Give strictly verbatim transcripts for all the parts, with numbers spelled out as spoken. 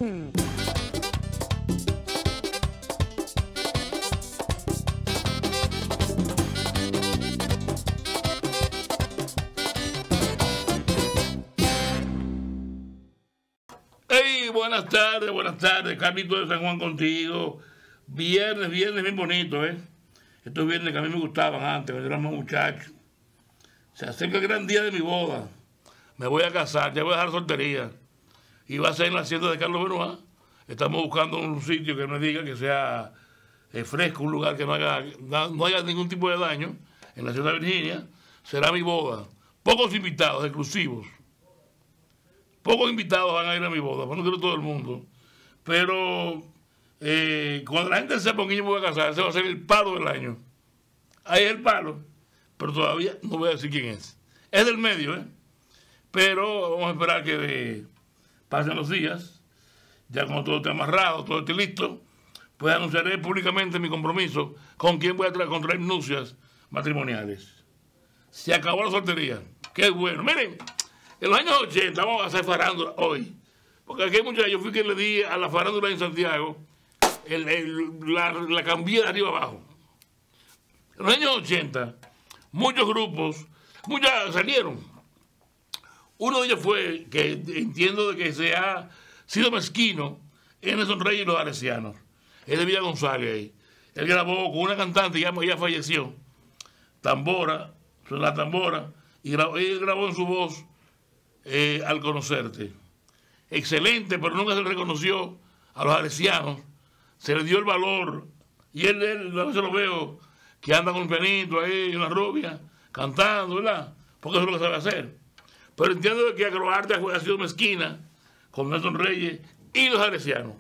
Hey, buenas tardes, buenas tardes. Carlito de San Juan contigo. Viernes, viernes bien bonito, ¿eh? Estos viernes que a mí me gustaban antes, cuando era más muchacho. Se acerca el gran día de mi boda. Me voy a casar, ya voy a dejar soltería. Y va a ser en la hacienda de Carlos Benoit. Estamos buscando un sitio que me diga que sea eh, fresco, un lugar que no haga, no haya ningún tipo de daño. En la ciudad de Virginia será mi boda. Pocos invitados, exclusivos. Pocos invitados van a ir a mi boda, pues no quiero todo el mundo. Pero eh, cuando la gente sepa con quién yo me voy a casar, ese va a ser el palo del año. Ahí es el palo, pero todavía no voy a decir quién es. Es del medio, ¿eh? Pero vamos a esperar que de, pasen los días, ya cuando todo esté amarrado, todo esté listo, pues anunciaré públicamente mi compromiso con quién voy a tra contraer nupcias matrimoniales. Se acabó la soltería. Qué bueno. Miren, en los años ochenta vamos a hacer farándula hoy. Porque aquí hay muchos, yo fui quien le di a la farándula en Santiago, el, el, la, la cambié de arriba abajo. En los años ochenta, muchos grupos, muchas salieron. Uno de ellos fue, que entiendo de que se ha sido mezquino, en Nelson Reyes y los Arecianos. Es de Villa González ahí. Él grabó con una cantante, ya, ya falleció, tambora, la tambora, y grabó, él grabó en su voz eh, Al Conocerte. Excelente, pero nunca se le reconoció a los arecianos. Se le dio el valor, y él, él a veces lo veo, que anda con un pianito ahí, una rubia, cantando, ¿verdad? Porque eso es lo que sabe hacer. Pero entiendo que Agroarte ha sido mezquina con Nelson Reyes y los arecianos.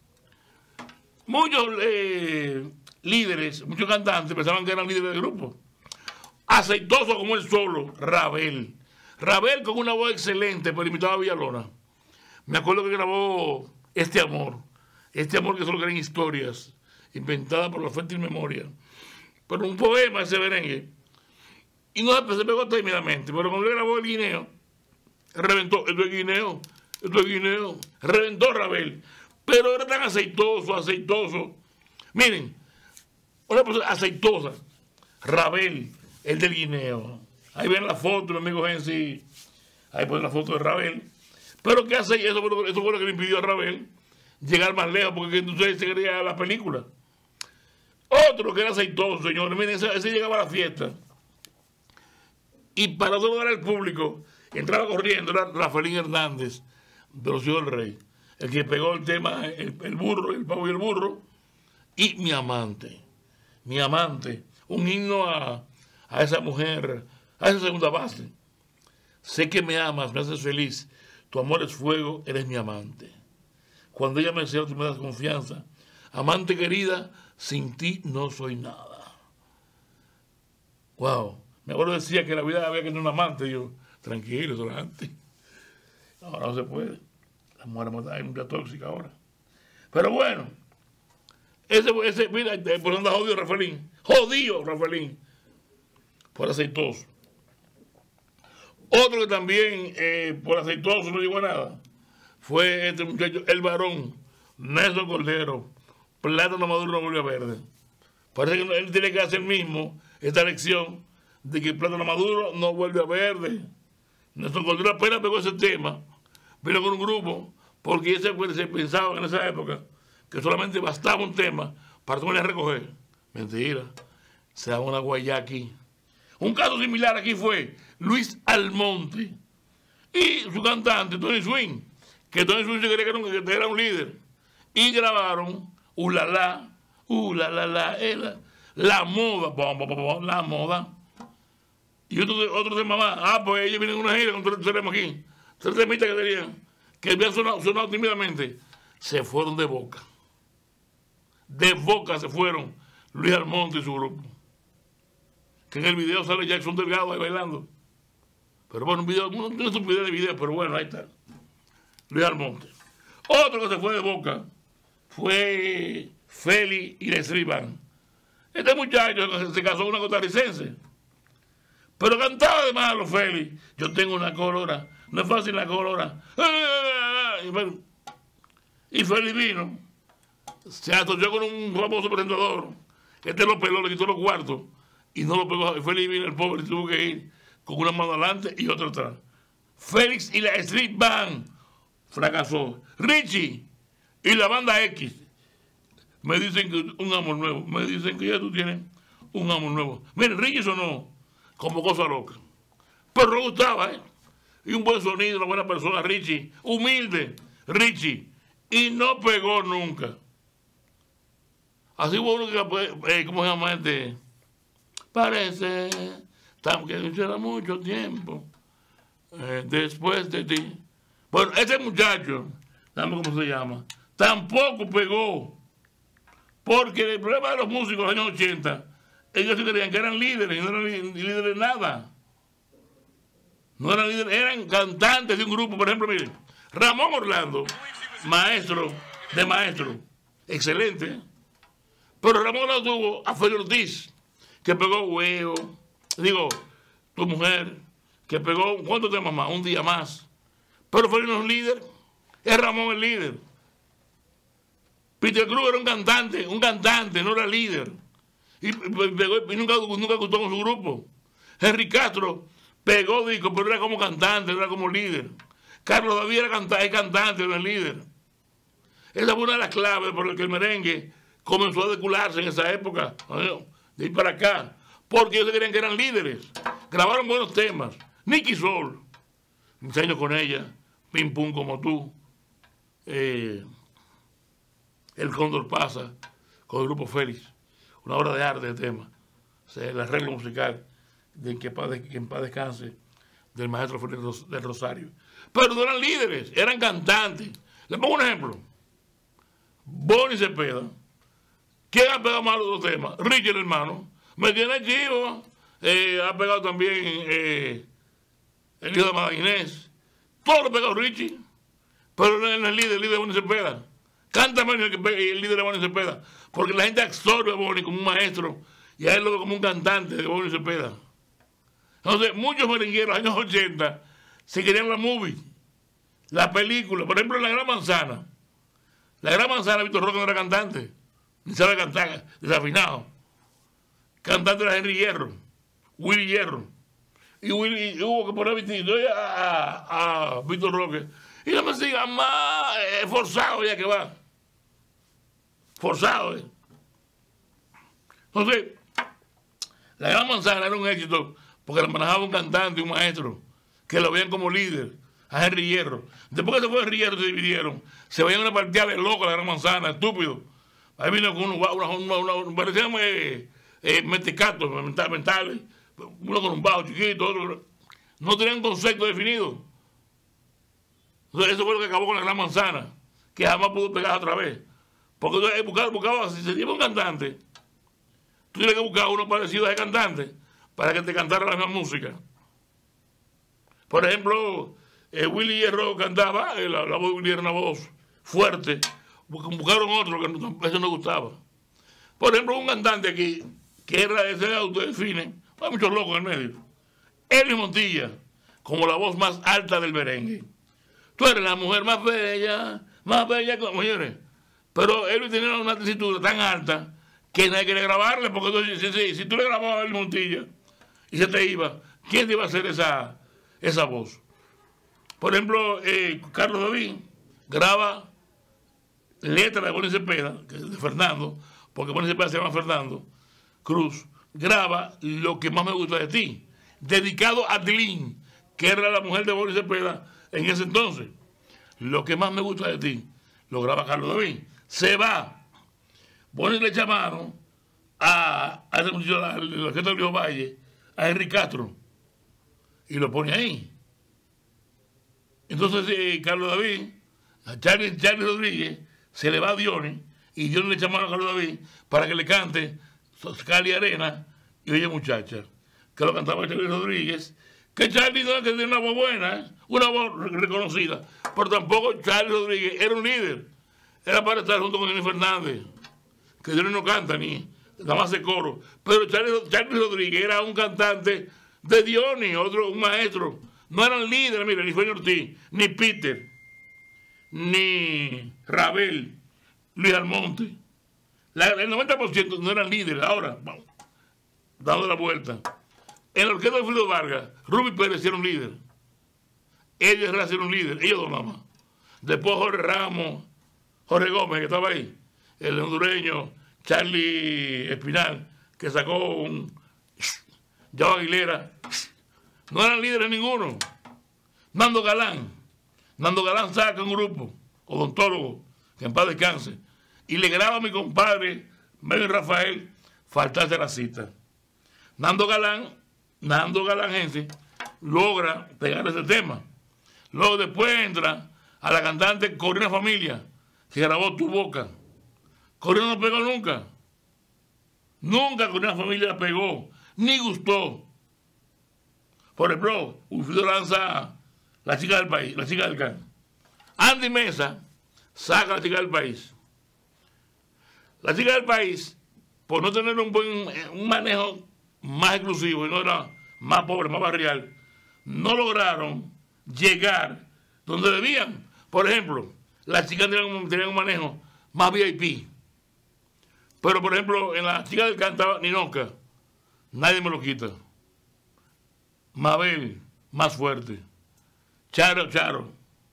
Muchos eh, líderes, muchos cantantes pensaban que eran líderes de grupo. Aceitoso como él solo, Rabel. Rabel con una voz excelente, pero imitaba a Villalona. Me acuerdo que grabó Este Amor. Este Amor que solo eran historias inventadas por la fértil memoria. Pero un poema ese merengue. Y no se pegó tímidamente, pero cuando le grabó el guineo, reventó, esto es guineo, esto es guineo, reventó Rabel. Pero era tan aceitoso, aceitoso. Miren, una persona aceitosa, Rabel, el del guineo. Ahí ven la foto, mi amigo Gensi, ahí ponen la foto de Rabel. Pero ¿qué hace? Eso fue, eso fue lo que le impidió a Rabel llegar más lejos, porque entonces se quería la película. Otro que era aceitoso, señores, miren, ese, ese llegaba a la fiesta. Y para saludar al público, entraba corriendo, era Rafaelín Hernández, de Los Hijos del Rey, el que pegó el tema, el, el burro, el pavo y el burro, y Mi Amante, Mi Amante, un himno a, a esa mujer, a esa segunda base. Sé que me amas, me haces feliz, tu amor es fuego, eres mi amante. Cuando ella me desea, tú me das confianza. Amante querida, sin ti no soy nada. Wow. Mi abuelo decía que la vida había que tener un amante. Y yo, tranquilo, solamente. Ahora no se puede. La mujer hay mucha tóxica ahora. Pero bueno, ese, ese mira, por donde jodido Rafaelín. Jodido Rafaelín. Por aceitoso. Otro que también, eh, por aceitoso, no llegó a nada, fue este muchacho, el varón, Nelson Cordero. Plátano maduro no vuelve a verde. Parece que él tiene que hacer mismo esta lección de que el plátano maduro no vuelve a verde. Nelson Cordero apenas pegó ese tema, vino con un grupo, porque ese, se pensaba en esa época que solamente bastaba un tema para tomar a recoger. Mentira, se da una guayá aquí. Un caso similar aquí fue Luis Almonte y su cantante Tony Swing, que Tony Swing se creía que era un, que era un líder, y grabaron Ulala, Ulala, la, la, la moda, bom, bom, bom, la moda. Y otro, otro tema más. Ah, pues ellos vienen en una gira con tres temas aquí. Tres temitas que tenían, que habían sonado, sonado tímidamente. Se fueron de boca. De boca se fueron Luis Almonte y su grupo. Que en el video sale Jackson Delgado ahí bailando. Pero bueno, un video, no, no es un video de video, pero bueno, ahí está. Luis Almonte. Otro que se fue de boca fue Feli y Lesriban. Este muchacho se casó con una costarricense. Pero cantaba de malo Feli. Yo tengo una colora. No es fácil la colora. Y, bueno, Y Félix vino, se asoció con un famoso presentador, que este lo peló, le quitó los cuartos, y no lo pegó. Félix vino, el pobre, tuvo que ir con una mano adelante y otra atrás. Félix y la Street Band fracasó. Richie y la banda X me dicen que un amor nuevo, me dicen que ya tú tienes un amor nuevo. Miren, Richie sonó como cosa loca, pero le gustaba, ¿eh? Y un buen sonido, una buena persona, Richie, humilde, Richie, y no pegó nunca. Así hubo uno que, eh, ¿cómo se llama este? Parece que hiciera mucho tiempo eh, después de ti. Bueno, ese muchacho, dame cómo se llama, tampoco pegó, porque el problema de los músicos de los años ochenta, ellos se creían que eran líderes, y no eran líderes de nada. No eran líderes, eran cantantes de un grupo. Por ejemplo, miren, Ramón Orlando, maestro de maestro, excelente, ¿eh? Pero Ramón Orlando tuvo a Félix Ortiz, que pegó Huevo, digo, tu mujer, que pegó, ¿cuántos temas más? Un día más. Pero Félix no es líder, es Ramón el líder. Peter Cruz era un cantante, un cantante, no era líder. Y, pegó, y nunca, nunca gustó con su grupo. Henry Castro pegó disco, pero era como cantante, no era como líder. Carlos David era cantante, es cantante, no es líder. Esa fue una de las claves por las que el merengue comenzó a decularse en esa época, de ir para acá, porque ellos creían que eran líderes. Grabaron buenos temas. Nicky Soul, enseño con ella, Pim Pum como tú, eh, El Cóndor pasa, con el grupo Félix, una obra de arte de tema. O sea, el arreglo musical de que, que en paz descanse del maestro Félix del Rosario. Pero no eran líderes, eran cantantes. Les pongo un ejemplo. Bonnie Cepeda. ¿Quién ha pegado más los dos temas? Richie, el hermano. Me tiene chivo. Eh, ha pegado también eh, el hijo de Madame Inés. Todo lo ha pegado Richie. Pero no es el líder, el líder de Bonnie Cepeda. Canta menos que el líder de Bonnie Cepeda. Porque la gente absorbe a Bonnie como un maestro y a él lo ve como un cantante de Bonnie Cepeda. Entonces, muchos merengueros de los años ochenta se querían la movie, la película. Por ejemplo, en La Gran Manzana. La Gran Manzana, Víctor Roque no era cantante, ni sabe cantar, desafinado. Cantante era Henry Hierro, Willy Hierro. Y Willy hubo que poner a, a, a Víctor Roque. Y no me siga más, eh, forzado ya que va. Forzado, ¿eh? Entonces, La Gran Manzana era un éxito porque la manejaba un cantante, un maestro, que lo veían como líder, a Henry Hierro. Después que se fue Henry Hierro, se dividieron. Se veían una partida de locos, La Gran Manzana, estúpido. Ahí vino con unos, una, una, una, una, parecían eh, eh, mentecatos, mentales, uno con un bajo chiquito, otro. No tenían concepto definido. Entonces, eso fue lo que acabó con La Gran Manzana, que jamás pudo pegar otra vez. Porque entonces, buscaba, buscaba, si se lleva un cantante, tú tienes que buscar uno parecido a ese cantante para que te cantara la misma música. Por ejemplo, eh, Willy Hierro cantaba, eh, la, la voz de Willy era una voz fuerte, buscaron otro que no, eso no gustaba. Por ejemplo, un cantante aquí, que era de ese auto de Fine, hay muchos locos en el medio, Elvis Montilla, como la voz más alta del merengue. Tú eres la mujer más bella, más bella que las mujeres. Pero Elvis tenía una tesitura tan alta que nadie quería grabarle, porque entonces, si, si, si tú le grababas a Elvis Montilla y se te iba, ¿quién te iba a hacer esa, esa voz? Por ejemplo, eh, Carlos David graba letra de Bonnie Cepeda, que es de Fernando, porque Bonnie Cepeda se llama Fernando Cruz, graba Lo que más me gusta de ti, dedicado a Adeline, que era la mujer de Bonnie Cepeda en ese entonces. Lo que más me gusta de ti, lo graba Carlos David. Se va. Bonnie le echa mano a, a ese muchacho, al orquesta de Río Valle, a Henry Castro, y lo pone ahí. Entonces eh, Carlos David, a Charlie, Charlie Rodríguez, se le va a Dionis, y Dionis le echa mano a Carlos David para que le cante Cali Arena y Oye Muchacha, que lo cantaba Charlie Rodríguez, que Charlie no es que tiene una voz buena, ¿eh? Una voz reconocida, pero tampoco Charlie Rodríguez era un líder, era para estar junto con Dionis Fernández, que Dionis no canta ni nada más de coro, pero Charlie, Charlie Rodríguez era un cantante de Dionis, otro, un maestro. No eran líderes, mira, ni Félix Ortiz, ni Peter, ni Rabel, Luis Almonte. La, el noventa por ciento no eran líderes. Ahora, vamos, dando la vuelta. En la orquesta de Wilfrido Vargas, Ruby Pérez era un líder. Ellos eran un líder, ellos dos nada más. Después Jorge Ramos, Jorge Gómez, que estaba ahí, el hondureño, Charlie Espinal, que sacó un Yao Aguilera. No eran líderes ninguno. Nando Galán. Nando Galán saca un grupo, odontólogo, que en paz descanse, y le graba a mi compadre, Melvin Rafael, faltarse la cita. Nando Galán, Nando Galán, gente, logra pegar ese tema. Luego después entra a la cantante Corina Familia, que grabó Tu Boca. Corina no pegó nunca. Nunca Corina Familia la pegó, ni gustó. Por ejemplo, Wilfrido lanza La Chica del País, La Chica del Can. Andy Mesa saca La Chica del País. La Chica del País, por no tener un buen un manejo más exclusivo y no era más pobre, más barrial, no lograron llegar donde debían. Por ejemplo, las chicas tenían, tenían un manejo más V I P. Pero, por ejemplo, en La Chica del Can estaba Ninoca. Nadie me lo quita. Mabel, más fuerte. Charo, Charo.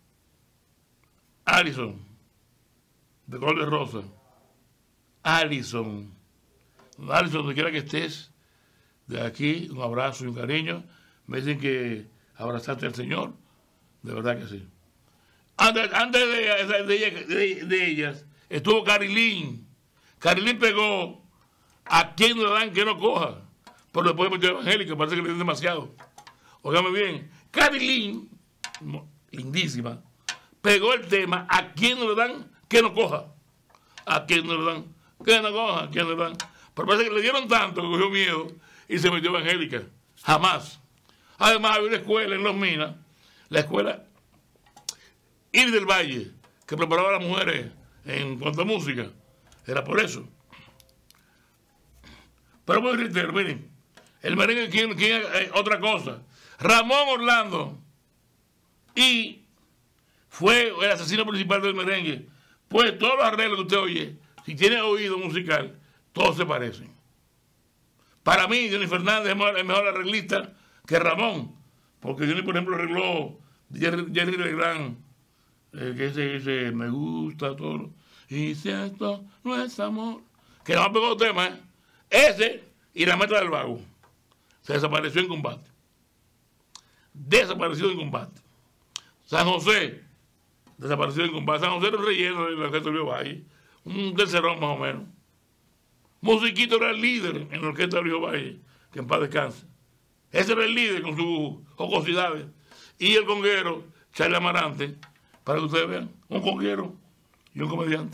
Alison, de color de rosa. Alison. Alison, donde quiera que estés, de aquí, un abrazo y un cariño. Me dicen que abrazaste al Señor. De verdad que sí. Antes, antes de, de, ella, de, de ellas, estuvo Carilín. Carilín pegó A Quien No Le Dan Que No Coja. Pero después metió Evangélica, parece que le dio demasiado. Óigame bien, Carilín, lindísima, pegó el tema A Quien No Le Dan Que No Coja. A quien no le dan que no coja, a quien no le dan. Pero parece que le dieron tanto que cogió miedo y se metió Evangélica. Jamás. Además, había una escuela en Los Minas, la escuela Iris del Valle, que preparaba a las mujeres en cuanto a música. Era por eso. Pero voy a reiterar, miren, el merengue, ¿quién, quién, eh, otra cosa? Ramón Orlando, y fue el asesino principal del merengue. Pues todos los arreglos que usted oye, si tiene oído musical, todos se parecen. Para mí, Johnny Fernández es mejor, es mejor arreglista que Ramón, porque Johnny, por ejemplo, arregló Jerry, Jerry Legrand, eh, que ese dice, me gusta todo, y si esto no es amor, que no ha pegado tema, ¿eh? Ese y La Meta del Vago. Se desapareció en combate. Desapareció en combate. San José, desapareció en combate. San José era un relleno de la orquesta de Río Valle. Un tercerón más o menos. Musiquito era el líder en la orquesta de Río Valle, que en paz descanse. Ese era el líder con sus jocosidades. Y el conguero, Charlie Amarante, para que ustedes vean, un conguero y un comediante.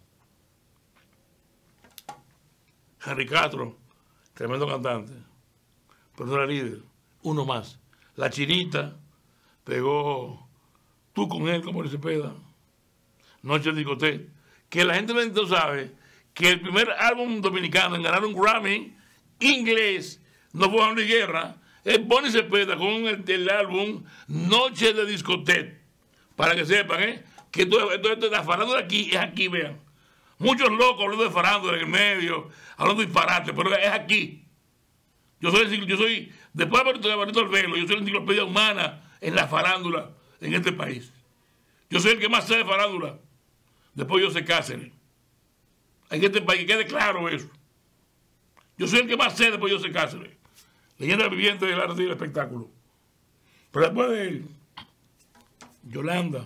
Harry Castro, tremendo cantante, pero no era líder. Uno más. La Chinita pegó Tú con él, como dice Peda, Noche de Discoteca. Que la gente no sabe que el primer álbum dominicano en ganar un Grammy inglés no fue Juan Luis Guerra, es Bonnie Cepeda con el, el álbum Noche de Discoteca. Para que sepan, ¿eh? Que todo esto de la farándula aquí es aquí, vean. Muchos locos hablando de farándula en el medio, hablando de disparate, pero es aquí. Yo soy, yo soy después de Barreto Velo, yo soy la enciclopedia humana en la farándula en este país. Yo soy el que más sabe de farándula. Después yo sé Cáceres. En este país, que quede claro eso. Yo soy el que más sé, después yo sé Cáceres. Leyenda viviente del arte y del espectáculo. Pero después de Yolanda,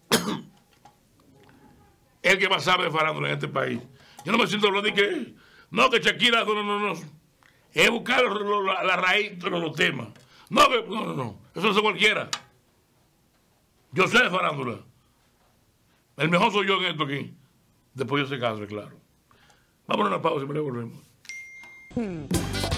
el que más sabe de farándula en este país. Yo no me siento hablando de que, no, que Shakira, no, no, no, no. Es buscar la, la raíz de los temas. No, que, no, no, no. Eso no es cualquiera. Yo sé de farándula. El mejor soy yo en esto aquí. Después yo sé Cáceres, claro. Vamos a una pausa y me volvemos. Hmm.